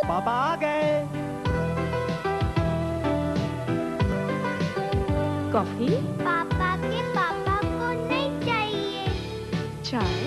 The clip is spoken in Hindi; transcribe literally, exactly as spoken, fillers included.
पापा आ गए। कॉफी? पापा के पापा को नहीं चाहिए। चाय?